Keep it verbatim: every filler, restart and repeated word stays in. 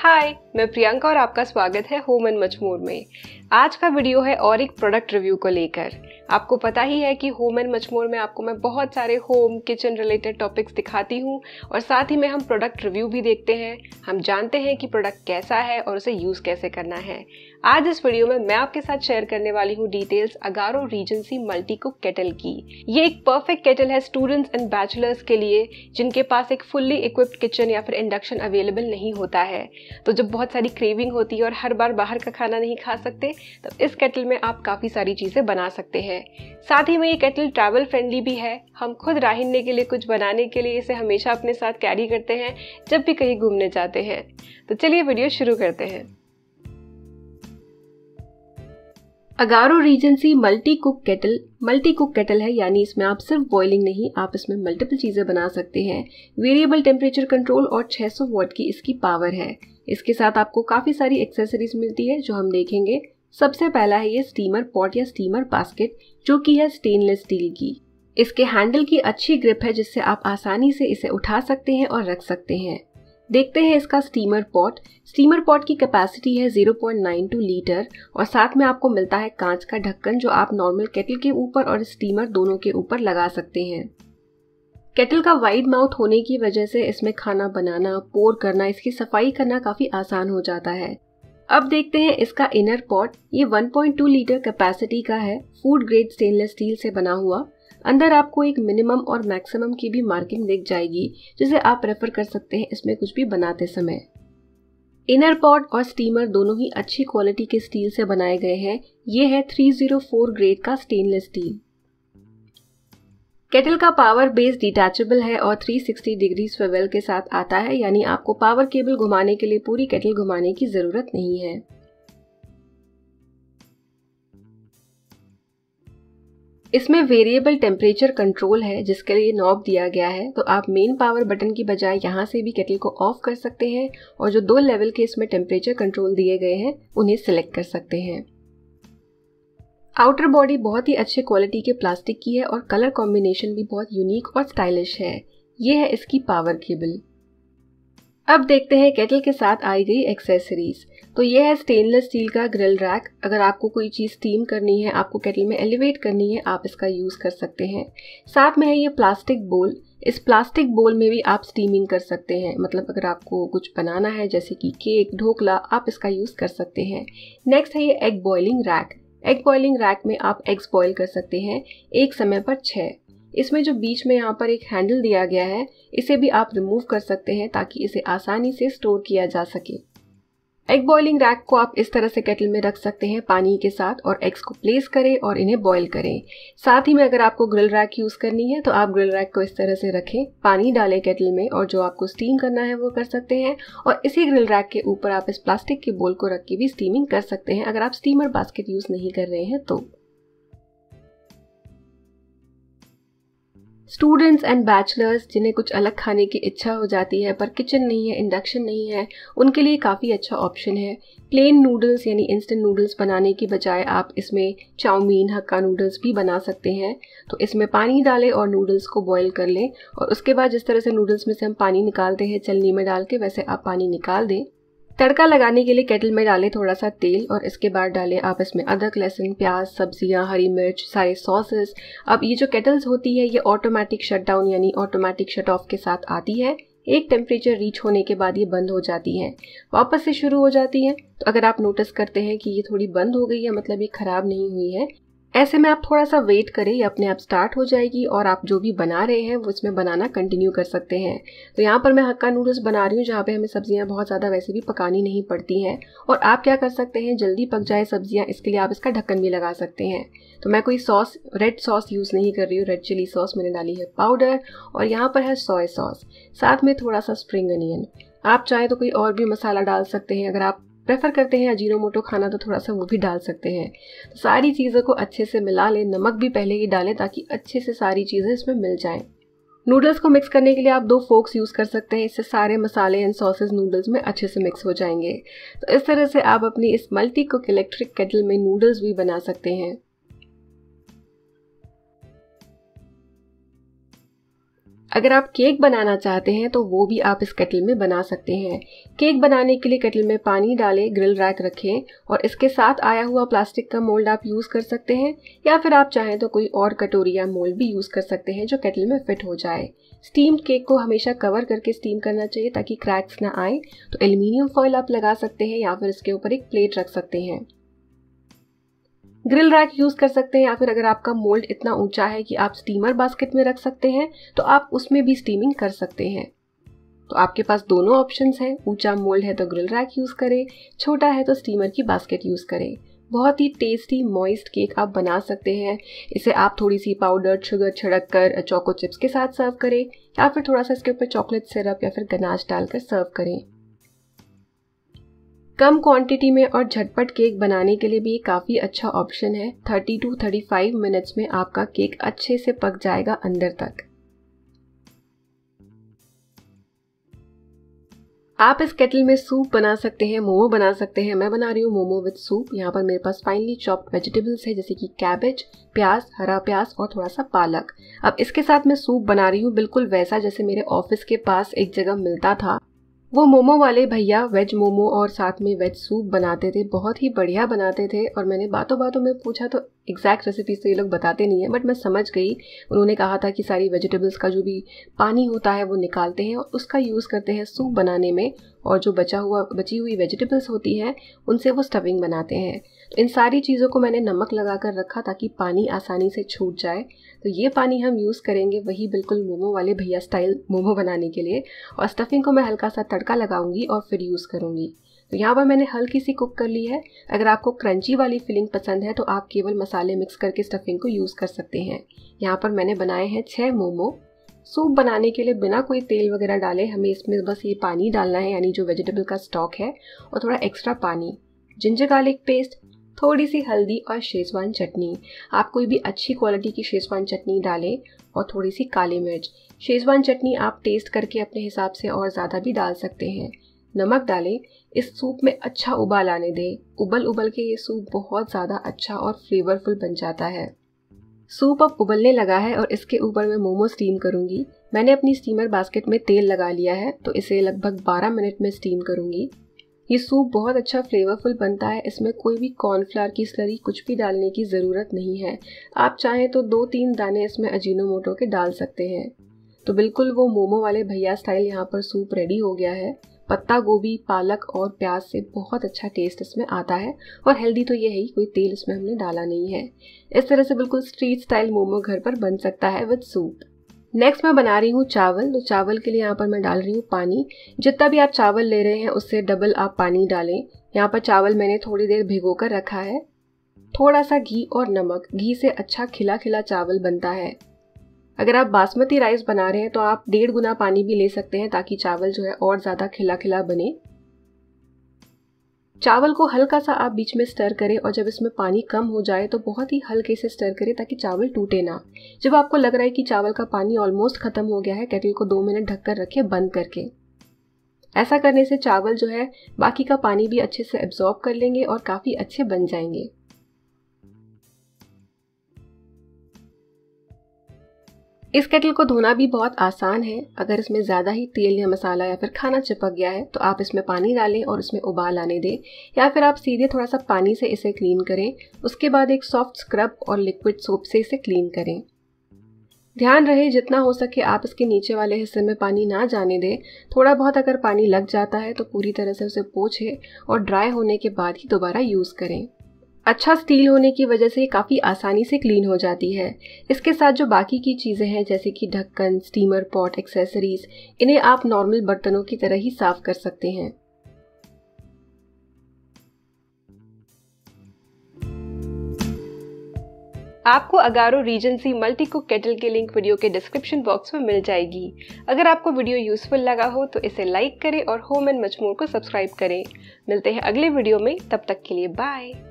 हाय, मैं प्रियंका और आपका स्वागत है होम एंड मच मोर में। आज का वीडियो है और एक प्रोडक्ट रिव्यू को लेकर। आपको पता ही है कि होम एंड मच मोर में आपको मैं बहुत सारे होम किचन रिलेटेड टॉपिक्स दिखाती हूँ और साथ ही में हम प्रोडक्ट रिव्यू भी देखते हैं। हम जानते हैं कि प्रोडक्ट कैसा है और उसे यूज़ कैसे करना है। आज इस वीडियो में मैं आपके साथ शेयर करने वाली हूँ details Agaro Regency multi cook kettle की। ये एक परफेक्ट केटल है स्टूडेंट्स एंड बैचलर्स के लिए जिनके पास एक फुल्ली इक्विप्ड किचन या फिर इंडक्शन अवेलेबल नहीं होता है। तो जब बहुत सारी क्रेविंग होती है और हर बार बाहर का खाना नहीं खा सकते, तब इस केटल में आप काफ़ी सारी चीज़ें बना सकते हैं। साथ ही में ये केटल ट्रैवल फ्रेंडली भी है। हम खुद राहिनने के लिए कुछ बनाने के लिए इसे हमेशा अपने साथ कैरी करते हैं जब भी कहीं घूमने जाते हैं। तो चलिए वीडियो शुरू करते हैं। Agaro Regency multi cook kettle multi cook kettle है, यानी इसमें आप सिर्फ बॉइलिंग नहीं, आप इसमें मल्टीपल चीज़ें बना सकते हैं। वेरिएबल टेम्परेचर कंट्रोल और छह सौ वॉट की इसकी पावर है। इसके साथ आपको काफ़ी सारी एक्सेसरीज मिलती है जो हम देखेंगे। सबसे पहला है ये स्टीमर पॉट या स्टीमर बास्केट, जो कि है स्टेनलेस स्टील की। इसके हैंडल की अच्छी ग्रिप है जिससे आप आसानी से इसे उठा सकते हैं और रख सकते हैं। देखते हैं इसका स्टीमर पॉट। स्टीमर पॉट की कैपेसिटी है zero point nine two litre और साथ में आपको मिलता है कांच का ढक्कन जो आप नॉर्मल केटल के ऊपर और स्टीमर दोनों के ऊपर लगा सकते हैं। केटल का वाइड माउथ होने की वजह से इसमें खाना बनाना, पोर करना, इसकी सफाई करना काफ़ी आसान हो जाता है। अब देखते हैं इसका इनर पॉट। ये one point two litre capacity का है, फूड ग्रेड स्टेनलेस स्टील से बना हुआ। अंदर आपको एक मिनिमम और मैक्सिमम की भी मार्किंग दिख जाएगी जिसे आप रेफर कर सकते हैं इसमें कुछ भी बनाते समय। इनर पॉट और स्टीमर दोनों ही अच्छी क्वालिटी के स्टील से बनाए गए हैं। ये है थ्री ज़ीरो फोर ग्रेड का स्टेनलेस स्टील। केटल का पावर बेस डिटैचेबल है और थ्री सिक्सटी डिग्री स्विवेल के साथ आता है, यानी आपको पावर केबल घुमाने के लिए पूरी केटल घुमाने की जरूरत नहीं है। इसमें वेरिएबल टेम्परेचर कंट्रोल है जिसके लिए नॉब दिया गया है, तो आप मेन पावर बटन की बजाय यहाँ से भी केटल को ऑफ कर सकते हैं और जो दो लेवल के इसमें टेम्परेचर कंट्रोल दिए गए हैं उन्हें सिलेक्ट कर सकते हैं। आउटर बॉडी बहुत ही अच्छे क्वालिटी के प्लास्टिक की है और कलर कॉम्बिनेशन भी बहुत यूनिक और स्टाइलिश है। ये है इसकी पावर केबल। अब देखते हैं केटल के साथ आई गई एक्सेसरीज। तो ये है स्टेनलेस स्टील का ग्रिल रैक। अगर आपको कोई चीज़ स्टीम करनी है, आपको केटल में एलिवेट करनी है, आप इसका यूज़ कर सकते हैं। साथ में है ये प्लास्टिक बोल। इस प्लास्टिक बोल में भी आप स्टीमिंग कर सकते हैं, मतलब अगर आपको कुछ बनाना है जैसे कि केक, ढोकला, आप इसका यूज़ कर सकते हैं। नेक्स्ट है ये egg boiling rack. Egg boiling rack में आप एग्स बॉईल कर सकते हैं, एक समय पर छः। इसमें जो बीच में यहाँ पर एक हैंडल दिया गया है, इसे भी आप रिमूव कर सकते हैं ताकि इसे आसानी से स्टोर किया जा सके। एग बॉइलिंग रैक को आप इस तरह से केटल में रख सकते हैं पानी के साथ और एग्स को प्लेस करें और इन्हें बॉईल करें। साथ ही में अगर आपको ग्रिल रैक यूज़ करनी है तो आप ग्रिल रैक को इस तरह से रखें, पानी डालें केटल में और जो आपको स्टीम करना है वो कर सकते हैं। और इसी ग्रिल रैक के ऊपर आप इस प्लास्टिक के बोल को रख के भी स्टीमिंग कर सकते हैं अगर आप स्टीमर बास्केट यूज़ नहीं कर रहे हैं तो। स्टूडेंट्स एंड बैचलर्स जिन्हें कुछ अलग खाने की इच्छा हो जाती है पर किचन नहीं है, इंडक्शन नहीं है, उनके लिए काफ़ी अच्छा ऑप्शन है। प्लेन नूडल्स यानी इंस्टेंट नूडल्स बनाने की बजाय आप इसमें चाउमीन, हक्का नूडल्स भी बना सकते हैं। तो इसमें पानी डालें और नूडल्स को बॉईल कर लें और उसके बाद जिस तरह से नूडल्स में से हम पानी निकालते हैं चलनी में डाल के, वैसे आप पानी निकाल दें। तड़का लगाने के लिए केटल में डालें थोड़ा सा तेल और इसके बाद डालें आप इसमें अदरक, लहसुन, प्याज, सब्जियां, हरी मिर्च, सारे सॉसेस। अब ये जो केटल्स होती है ये ऑटोमेटिक शट डाउन यानी ऑटोमेटिक शट ऑफ के साथ आती है। एक टेम्परेचर रीच होने के बाद ये बंद हो जाती हैं, वापस से शुरू हो जाती हैं। तो अगर आप नोटिस करते हैं कि ये थोड़ी बंद हो गई है, मतलब ये ख़राब नहीं हुई है, ऐसे में आप थोड़ा सा वेट करें, ये अपने आप स्टार्ट हो जाएगी और आप जो भी बना रहे हैं वो इसमें बनाना कंटिन्यू कर सकते हैं। तो यहाँ पर मैं हक्का नूडल्स बना रही हूँ जहाँ पे हमें सब्जियाँ बहुत ज़्यादा वैसे भी पकानी नहीं पड़ती हैं। और आप क्या कर सकते हैं, जल्दी पक जाए सब्जियाँ, इसके लिए आप इसका ढक्कन भी लगा सकते हैं। तो मैं कोई सॉस, रेड सॉस यूज़ नहीं कर रही हूँ, रेड चिली सॉस मैंने डाली है पाउडर और यहाँ पर है सोया सॉस, साथ में थोड़ा सा स्प्रिंग अनियन। आप चाहे तो कोई और भी मसाला डाल सकते हैं, अगर आप प्रेफर करते हैं अजीनोमोटो खाना तो थोड़ा सा वो भी डाल सकते हैं। तो सारी चीज़ों को अच्छे से मिला लें, नमक भी पहले ही डालें ताकि अच्छे से सारी चीज़ें इसमें मिल जाएं। नूडल्स को मिक्स करने के लिए आप दो फोक्स यूज़ कर सकते हैं, इससे सारे मसाले एंड सॉसेज नूडल्स में अच्छे से मिक्स हो जाएंगे। तो इस तरह से आप अपनी इस मल्टी कुक इलेक्ट्रिक केटल में नूडल्स भी बना सकते हैं। अगर आप केक बनाना चाहते हैं तो वो भी आप इस केटल में बना सकते हैं। केक बनाने के लिए केटल में पानी डालें, ग्रिल रैक रखें और इसके साथ आया हुआ प्लास्टिक का मोल्ड आप यूज़ कर सकते हैं, या फिर आप चाहें तो कोई और कटोरी या मोल्ड भी यूज़ कर सकते हैं जो केटल में फिट हो जाए। स्टीम्ड केक को हमेशा कवर करके स्टीम करना चाहिए ताकि क्रैक्स ना आए। तो एल्युमिनियम फॉइल आप लगा सकते हैं या फिर इसके ऊपर एक प्लेट रख सकते हैं। ग्रिल रैक यूज़ कर सकते हैं, या फिर अगर आपका मोल्ड इतना ऊंचा है कि आप स्टीमर बास्केट में रख सकते हैं तो आप उसमें भी स्टीमिंग कर सकते हैं। तो आपके पास दोनों ऑप्शंस हैं। ऊंचा मोल्ड है तो ग्रिल रैक यूज़ करें, छोटा है तो स्टीमर की बास्केट यूज़ करें। बहुत ही टेस्टी मॉइस्ट केक आप बना सकते हैं। इसे आप थोड़ी सी पाउडर्ड शुगर छिड़क कर चोको चिप्स के साथ सर्व करें, या फिर थोड़ा सा इसके ऊपर चॉकलेट सिरप या फिर गनाश डालकर सर्व करें। कम क्वांटिटी में और झटपट केक बनाने के लिए भी ये काफ़ी अच्छा ऑप्शन है। Thirty two thirty five minutes में आपका केक अच्छे से पक जाएगा अंदर तक। आप इस केटल में सूप बना सकते हैं, मोमो बना सकते हैं। मैं बना रही हूँ मोमो विद सूप। यहाँ पर मेरे पास फाइनली चॉप्ड वेजिटेबल्स है जैसे कि कैबेज, प्याज, हरा प्याज और थोड़ा सा पालक। अब इसके साथ मैं सूप बना रही हूँ बिल्कुल वैसा जैसे मेरे ऑफिस के पास एक जगह मिलता था। वो मोमो वाले भैया वेज मोमो और साथ में वेज सूप बनाते थे, बहुत ही बढ़िया बनाते थे। और मैंने बातों बातों में पूछा तो एग्जैक्ट रेसिपीज तो ये लोग बताते नहीं है, बट मैं समझ गई। उन्होंने कहा था कि सारी वेजिटेबल्स का जो भी पानी होता है वो निकालते हैं और उसका यूज़ करते हैं सूप बनाने में, और जो बचा हुआ बची हुई वेजिटेबल्स होती हैं उनसे वो स्टफिंग बनाते हैं। तो इन सारी चीज़ों को मैंने नमक लगा कर रखा ताकि पानी आसानी से छूट जाए। तो ये पानी हम यूज़ करेंगे वही बिल्कुल मोमो वाले भैया स्टाइल मोमो बनाने के लिए, और स्टफिंग को मैं हल्का सा तड़का लगाऊंगी और फिर यूज़ करूँगी। तो यहाँ पर मैंने हल्की सी कुक कर ली है। अगर आपको क्रंची वाली फीलिंग पसंद है तो आप केवल मसाले मिक्स करके स्टफिंग को यूज़ कर सकते हैं। यहाँ पर मैंने बनाए हैं छः मोमो। सूप बनाने के लिए बिना कोई तेल वगैरह डाले हमें इसमें बस ये पानी डालना है, यानी जो वेजिटेबल का स्टॉक है, और थोड़ा एक्स्ट्रा पानी, जिंजर गार्लिक पेस्ट, थोड़ी सी हल्दी और शेजवान चटनी। आप कोई भी अच्छी क्वालिटी की शेजवान चटनी डालें, और थोड़ी सी काली मिर्च। शेजवान चटनी आप टेस्ट करके अपने हिसाब से और ज़्यादा भी डाल सकते हैं। नमक डालें। इस सूप में अच्छा उबाल आने दें। उबल उबल के ये सूप बहुत ज़्यादा अच्छा और फ्लेवरफुल बन जाता है। सूप अब उबलने लगा है और इसके ऊपर मैं मोमो स्टीम करूँगी। मैंने अपनी स्टीमर बास्केट में तेल लगा लिया है, तो इसे लगभग बारह मिनट में स्टीम करूँगी। ये सूप बहुत अच्छा फ्लेवरफुल बनता है। इसमें कोई भी कॉर्नफ्लावर की स्लरी कुछ भी डालने की ज़रूरत नहीं है। आप चाहें तो दो तीन दाने इसमें अजीनोमोटो के डाल सकते हैं। तो बिल्कुल वो मोमो वाले भैया स्टाइल यहाँ पर सूप रेडी हो गया है। पत्ता गोभी, पालक और प्याज से बहुत अच्छा टेस्ट इसमें आता है, और हेल्दी तो ये है ही, कोई तेल इसमें हमने डाला नहीं है। इस तरह से बिल्कुल स्ट्रीट स्टाइल मोमो घर पर बन सकता है विद सूप। नेक्स्ट मैं बना रही हूँ चावल। तो चावल के लिए यहाँ पर मैं डाल रही हूँ पानी। जितना भी आप चावल ले रहे हैं उससे डबल आप पानी डालें। यहाँ पर चावल मैंने थोड़ी देर भिगो कर रखा है। थोड़ा सा घी और नमक, घी से अच्छा खिला खिला चावल बनता है। अगर आप बासमती राइस बना रहे हैं तो आप डेढ़ गुना पानी भी ले सकते हैं ताकि चावल जो है और ज़्यादा खिला खिला बने। चावल को हल्का सा आप बीच में स्टर करें, और जब इसमें पानी कम हो जाए तो बहुत ही हल्के से स्टर करें ताकि चावल टूटे ना। जब आपको लग रहा है कि चावल का पानी ऑलमोस्ट खत्म हो गया है, केटल को दो मिनट ढककर रखें बंद करके। ऐसा करने से चावल जो है बाकी का पानी भी अच्छे से एब्जॉर्ब कर लेंगे और काफ़ी अच्छे बन जाएंगे। इस केटल को धोना भी बहुत आसान है। अगर इसमें ज़्यादा ही तेल या मसाला या फिर खाना चिपक गया है तो आप इसमें पानी डालें और इसमें उबाल आने दें, या फिर आप सीधे थोड़ा सा पानी से इसे क्लीन करें। उसके बाद एक सॉफ्ट स्क्रब और लिक्विड सोप से इसे क्लीन करें। ध्यान रहे जितना हो सके आप इसके नीचे वाले हिस्से में पानी ना जाने दें। थोड़ा बहुत अगर पानी लग जाता है तो पूरी तरह से उसे पोंछें और ड्राई होने के बाद ही दोबारा यूज़ करें। अच्छा स्टील होने की वजह से ये काफ़ी आसानी से क्लीन हो जाती है। इसके साथ जो बाकी की चीज़ें हैं जैसे कि ढक्कन, स्टीमर पॉट, एक्सेसरीज, इन्हें आप नॉर्मल बर्तनों की तरह ही साफ़ कर सकते हैं। आपको Agaro Regency multi cook kettle की लिंक वीडियो के डिस्क्रिप्शन बॉक्स में मिल जाएगी। अगर आपको वीडियो यूजफुल लगा हो तो इसे लाइक करें और होम एंड मच मोर को सब्सक्राइब करें। मिलते हैं अगले वीडियो में, तब तक के लिए बाय।